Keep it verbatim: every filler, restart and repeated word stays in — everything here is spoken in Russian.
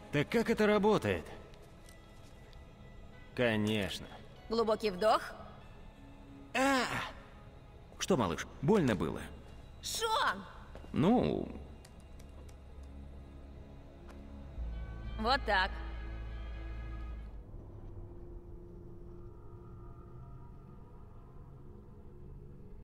Так как это работает? Конечно. Глубокий вдох. А! Что, малыш, больно было? Шон! Ну... Вот так.